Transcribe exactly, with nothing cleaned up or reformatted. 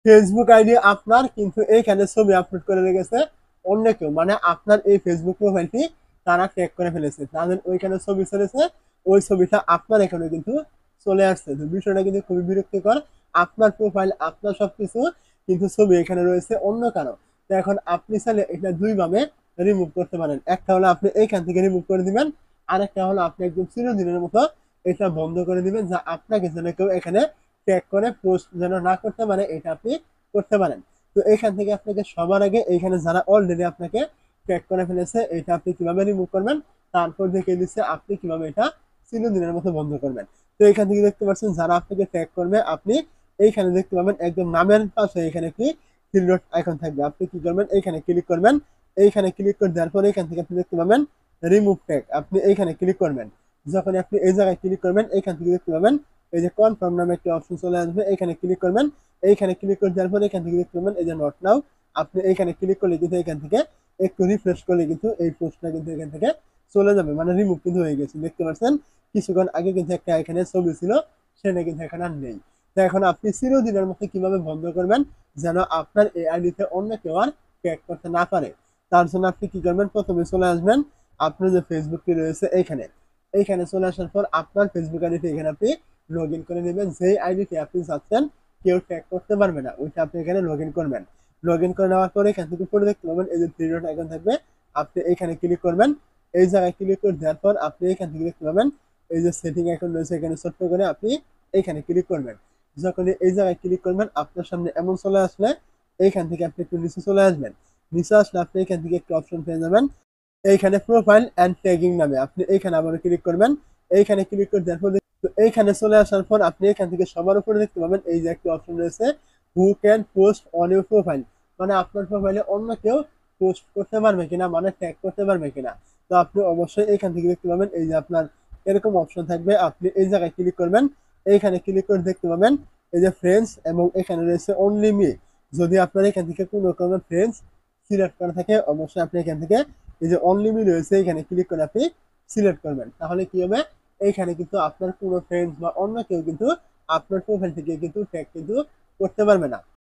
Facebook ID আপনার, কিন্তু এইখানে ছবি আপলোড করে রেখেছে অন্য কেউ, মানে আপনার এই ফেসবুক প্রোফাইলটি তারা ট্যাগ করে ফেলেছে, তাদের ওইখানে ছবি চলেছে, ওই ছবিটা আপনার এখানে কিন্তু চলে আসছে। তো বিষয়টা কিন্তু খুবই বিরক্তিকর। আপনার প্রোফাইল, আপনার সবকিছু, কিন্তু ছবি এখানে রয়েছে অন্য কারো। তো এখন আপনি চাইলে এটা দুইভাবে রিমুভ করতে পারেন। একটা হলো আপনি এইখান থেকে রিমুভ করে দিবেন, আরেকটা হলো আপনি একদম চিরদিনের মতো এটা বন্ধ করে দিবেন, যা আপনাকে যেন কেউ এখানে ট্যাগ করে পোস্ট যেন না করতে পারে, এটা আপনি করতে পারেন। তো এখান থেকে আপনাকে সবার আগে এইখানে যারা অলরেডি আপনাকে ট্যাগ করে ফেলেছে, এটা আপনি কিভাবে রিমুভ করবেন তারপর দেখিয়ে দিচ্ছে আপনি কিভাবে এটা চিরদিনের মতো বন্ধ করবেন। তো এখান থেকে দেখতে পাচ্ছেন যারা আপনাকে ট্যাগ করবে, আপনি এইখানে দেখতে পাবেন একদম নামের পাশে এখানে একটি থ্রি ডট আইকন থাকবে। আপনি কি করবেন, এইখানে ক্লিক করবেন। এইখানে ক্লিক করে দেওয়ার পরে এখান থেকে আপনি দেখতে পাবেন রিমুভ ট্যাগ, আপনি এইখানে ক্লিক করবেন। যখন আপনি এই জায়গায় ক্লিক করবেন, এইখান থেকে দেখতে পাবেন এই যে কনফার্ম নামে একটা অপশন চলে আসবে, এইখানে ক্লিক করবেন। এইখানে ক্লিক করে দেওয়ার পরে এখান থেকে দেখতে পাবেন এই যে নট নাও, আপনি এইখানে ক্লিক করলে কিন্তু এখান থেকে একটু রিফ্রেশ করলে কিন্তু এই পোস্টটা কিন্তু এখান থেকে চলে যাবে, মানে রিমুভ কিন্তু হয়ে গেছে। দেখতে পাচ্ছেন কিছুক্ষণ আগে কিন্তু একটা এখানে ছবি ছিল, সেটা কিন্তু এখন আর নেই। তো এখন আপনি চিরদিনের মতো কিভাবে বন্ধ করবেন যেন আপনার এই আইডিতে অন্য কেউ আর ট্যাগ করতে না পারে, তার জন্য আপনি কি করবেন, প্রথমে চলে আসবেন আপনার যে ফেসবুকটি রয়েছে এইখানে। এইখানে চলে আসার পর আপনার ফেসবুক আইডিতে এখানে আপনি লগ ইন করে নেবেন। যেই আইডিতে আপনি চাচ্ছেন কেউ ট্যাগ করতে পারবে না, ওইটা আপনি এখানে লগ ইন করবেন। লগ ইন করে নেওয়ার পরে এখান থেকে উপরে দেখতে পাবেন এই যে থ্রি ডট আইকন থাকবে, আপনি এইখানে ক্লিক করবেন। এই জায়গায় ক্লিক করে দেওয়ার পর আপনি এখান থেকে দেখতে পাবেন এই যে সেটিং আইকন রয়েছে, এখানে ছোট্ট করে আপনি এইখানে ক্লিক করবেন। যখন এই জায়গায় ক্লিক করবেন আপনার সামনে এমন চলে আসলে এইখান থেকে আপনি একটু নিচে চলে আসবেন। নিচে আসলে আপনি এখান থেকে একটু অপশন পেয়ে যাবেন এইখানে প্রোফাইল অ্যান্ড ট্যাগিং নামে, আপনি এইখানে আবার ক্লিক করবেন। এইখানে ক্লিক করে দেওয়ার পর তো এইখানে চলে আসার পর আপনি এখান থেকে সবার উপরে দেখতে পাবেন এই যে একটা অপশন রয়েছে who can post on your profile, মানে আপনার প্রোফাইলে অন্য কেউ পোস্ট করতে পারবে কিনা, মানে ট্যাগ করতে পারবে কিনা। তো আপনি অবশ্যই এখান থেকে দেখতে পাবেন এই যে আপনার এরকম অপশন থাকবে, আপনি এই জায়গায় ক্লিক করবেন। এইখানে ক্লিক করে দেখতে পাবেন এই যে ফ্রেন্ডস, এবং এখানে রয়েছে অনলি মি। যদি আপনার এখান থেকে কোনো রকমের ফ্রেন্ডস সিলেক্ট করা থাকে, অবশ্যই আপনি এখান থেকে এই যে অনলি মি রয়েছে এখানে ক্লিক করে আপনি সিলেক্ট করবেন। তাহলে কি হবে, এইখানে কিন্তু আপনার কোনো ফ্রেন্ডস বা অন্য কেউ কিন্তু আপনার প্রোফাইল থেকে কিন্তু ট্যাগ কিন্তু করতে পারবে না।